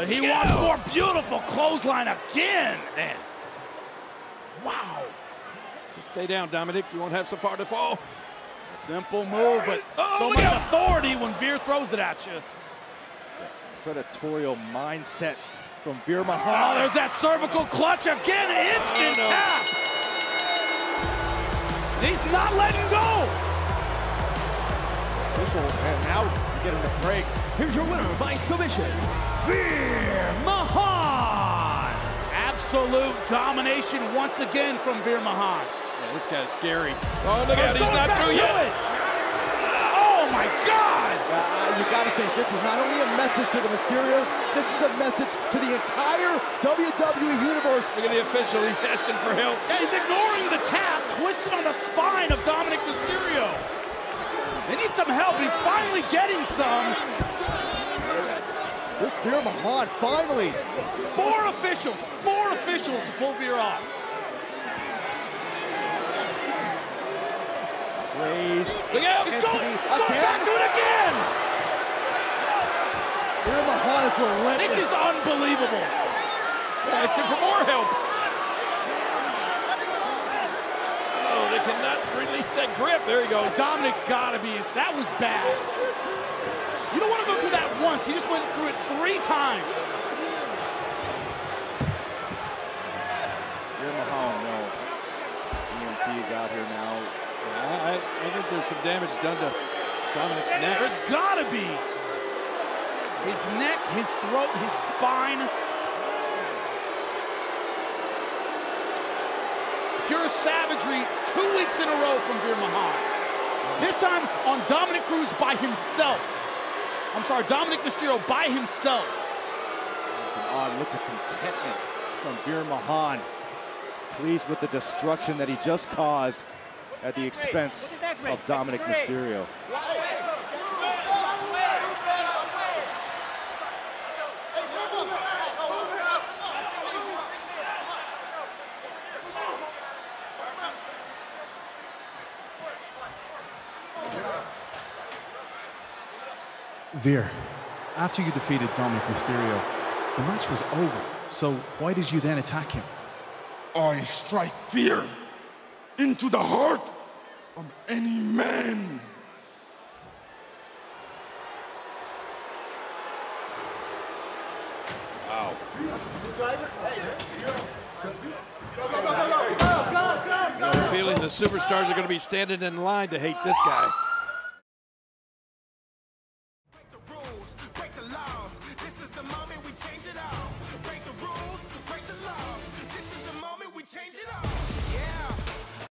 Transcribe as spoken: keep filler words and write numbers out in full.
But he wants more beautiful clothesline again. Man. Wow. Just stay down, Dominik. You won't have so far to fall. Simple move, but oh, so much out. authority when Veer throws it at you. Predatorial mindset from Veer Mahaan. Oh, there's that cervical clutch again. Instant oh, no. tap. He's not letting go. And now we're getting the break. Here's your winner by submission, Veer Mahaan. Absolute domination once again from Veer Mahaan. Yeah, this guy's scary. Oh, look at it. He's not through yet. It. Oh, my God. Uh, you got to think this is not only a message to the Mysterios, this is a message to the entire W W E Universe. Look at the official. He's asking for help. Yeah, he's ignoring the tap, twisted on the spine of Dominik Mysterio. They need some help. He's finally getting some. This Veer Mahaan, finally. Four officials, four officials to pull Veer off. Raised. Look out, he's going, he's going back to it again. Veer Mahaan is relentless. This is unbelievable. Asking for more help. Oh, they cannot release that grip. There he goes. Dominik's got to be, that was bad. You don't want to go through that once. He just went through it three times. Veer Mahaan, no. E M T is out here now. Yeah, I, I think there's some damage done to Dominik's neck. There's got to be. His neck, his throat, his spine. Pure savagery, two weeks in a row from Veer Mahaan. This time on Dominik Cruz by himself. I'm sorry, Dominik Mysterio by himself. It's an odd look of contentment from Veer Mahaan. Pleased with the destruction that he just caused at the expense of Dominik Mysterio. Veer, after you defeated Dominik Mysterio, the match was over. So why did you then attack him? I strike fear into the heart of any man. Wow. I have a feeling the superstars are going to be standing in line to hate this guy.